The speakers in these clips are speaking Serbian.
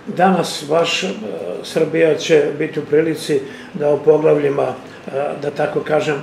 danas baš Srbija će biti u prilici da u poglavljima, da tako kažem,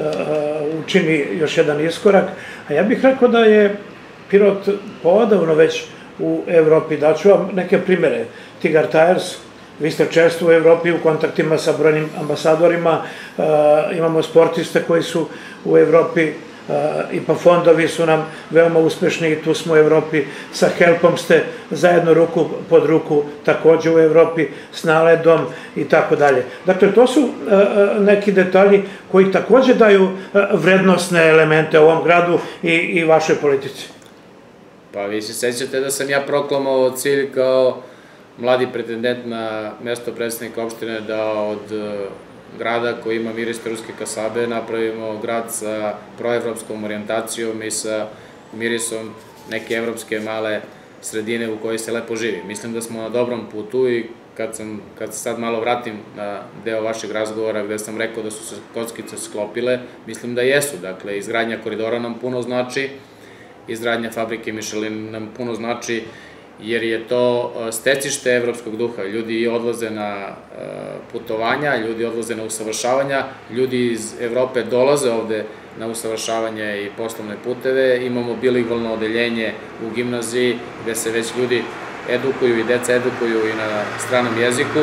učini još jedan iskorak. A ja bih rekao da je Pirot poodavno već u Evropi. Daću vam neke primere. Tigar Tires, vi ste često u Evropi u kontaktima sa brojnim ambasadorima, imamo sportiste koji su u Evropi, IPA fondovi su nam veoma uspešni i tu smo u Evropi, sa Helpom ste zajedno ruku pod ruku takođe u Evropi, s Naledom i tako dalje. Dakle, to su neki detalji koji takođe daju vrednostne elemente ovom gradu i vašoj politici. Pa vi se sećate da sam ja proklamovao cilj kao mladi pretendent na mesto predsednika opštine da od grada koji ima miris ruske kasabe napravimo grad sa proevropskom orijentacijom i sa mirisom neke evropske male sredine u kojoj se lepo živi. Mislim da smo na dobrom putu i kad se sad malo vratim na deo vašeg razgovora gde sam rekao da su se kockice sklopile, mislim da jesu. Dakle, izgradnja koridora nam puno znači, izgradnja fabrike Michelin nam puno znači, jer je to stecište evropskog duha. Ljudi odlaze na putovanja, ljudi odlaze na usavršavanja, ljudi iz Evrope dolaze ovde na usavršavanje i poslovne puteve. Imamo bilingvalno odeljenje u gimnaziji gde se već ljudi edukuju i deca edukuju i na stranom jeziku.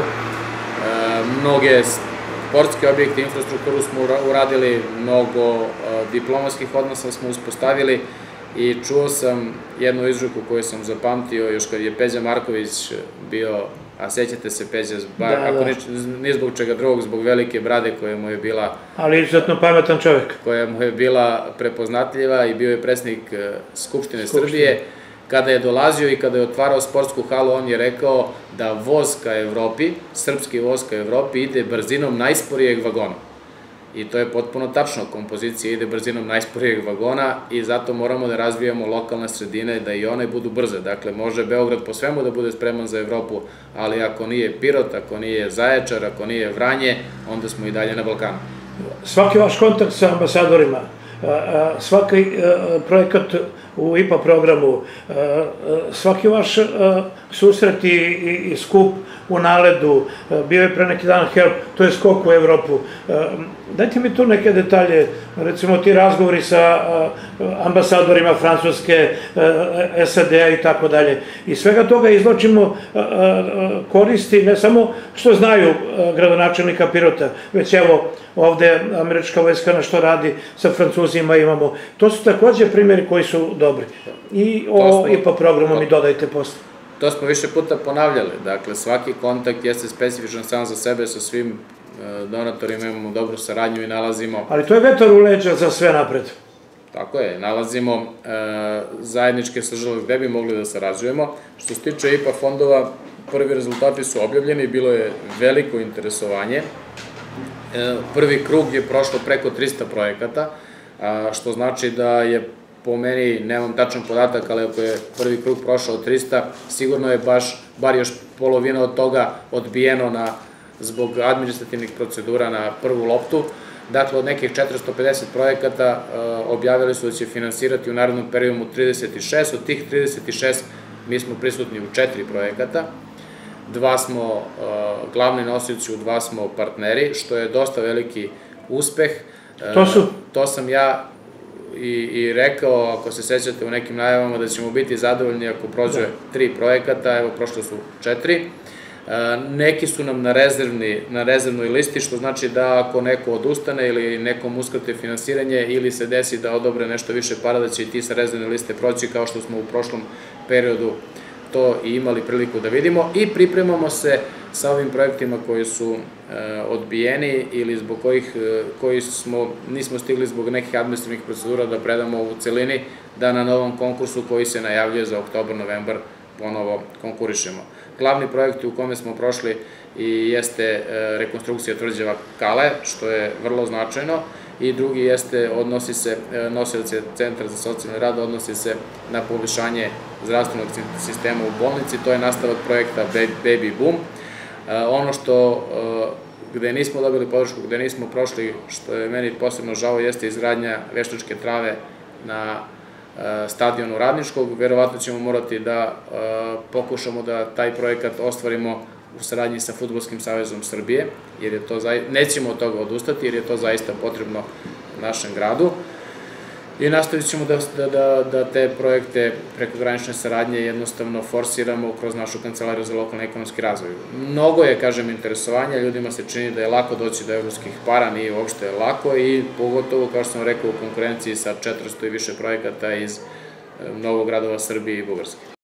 Mnoge sportske objekte, infrastrukturu smo uradili, mnogo diplomatskih odnosa smo uspostavili. I čuo sam jednu izreku koju sam zapamtio još kad je Peđa Marković bio, a sećate se Peđa, ako ni zbog čega drugog, zbog velike brade koja mu je bila... Ali izuzetno pametan čovjek. Koja mu je bila prepoznatljiva i bio je predsednik Skupštine Srbije. Kada je dolazio i kada je otvarao sportsku halu, on je rekao da voz ka Evropi, srpski voz ka Evropi, ide brzinom najsporijeg vagona. I to je potpuno tačno, kompozicija ide brzinom najsporijeg vagona i zato moramo da razvijamo lokalne sredine da i one budu brze. Dakle, može Beograd po svemu da bude spreman za Evropu, ali ako nije Pirot, ako nije Zaječar, ako nije Vranje, onda smo i dalje na Balkanu. Svaki vaš kontakt sa ambasadorima, svaki projekat u IPA programu, svaki vaš susret i skup u Naledu, bio je pre neki dan Help, to je skok u Evropu. Dajte mi tu neke detalje, recimo ti razgovori sa ambasadorima Francuske, SAD-a i tako dalje. I svega toga izvlačimo koristi, ne samo što znaju gradonačelnika Pirota, već evo ovde američka vojska na što radi, sa Francuzima imamo. To su takođe primjeri koji su dobri. I o IPA programu mi dodajte posle. To smo više puta ponavljali. Dakle, svaki kontakt jeste specifičan sam za sebe, sa svim donatorima imamo dobru saradnju i nalazimo... Ali to je vetar u leđa za sve napred. Tako je, nalazimo zajedničke sažele gde bi mogli da sarađujemo. Što se tiče IPA fondova, prvi rezultati su objavljeni, bilo je veliko interesovanje. Prvi krug je prošlo preko 300 projekata, što znači da je po meni, nemam tačan podatak, ali ako je prvi krug prošao 300, sigurno je bar još polovina od toga odbijeno zbog administrativnih procedura na prvu loptu. Dakle, od nekih 450 projekata objavili su da će finansirati u narednom periodu 36, od tih 36 mi smo prisutni u 4 projekata. 2 smo glavni nosioci, u 2 smo partneri, što je dosta veliki uspeh. To su? To sam ja i rekao, ako se sećate u nekim najavama, da ćemo biti zadovoljni ako prođe 3 projekata, evo prošlo su 4. Neki su nam na rezervnoj listi, što znači da ako neko odustane ili nekom uskrate finansiranje ili se desi da odobre nešto više para, da će i ti sa rezervne liste proći, kao što smo u prošlom periodu to i imali priliku da vidimo, i pripremamo se sa ovim projektima koji su odbijeni ili zbog kojih nismo stigli zbog nekih administrativnih procedura da predamo u celini, da na novom konkursu koji se najavljuje za oktobar-novembar ponovo konkurišemo. Glavni projekti u kome smo prošli jeste rekonstrukcija tvrđava Kale, što je vrlo značajno, i drugi jeste, nosilac je Centar za socijalni rad, odnosi se na poboljšanje zdravstvenog sistema u bolnici, to je nastavak projekta Baby Boom. Ono gde nismo dobili podršku, gde nismo prošli, što je meni posebno žao, jeste izgradnja veštačke trave na stadionu Radničkog. Verovatno ćemo morati da pokušamo da taj projekat ostvarimo u saradnji sa Fudbalskim savezom Srbije, jer je to nećemo od toga odustati, jer je to zaista potrebno našem gradu. I nastavit ćemo da te projekte prekogranične saradnje jednostavno forsiramo kroz našu kancelariju za lokalni ekonomski razvoj. Mnogo je, kažem, interesovanja, ljudima se čini da je lako doći do evropskih para, nije uopšte lako i pogotovo, kao što sam rekao, u konkurenciji sa 400 i više projekata iz mnogo gradova Srbije i Bugarske.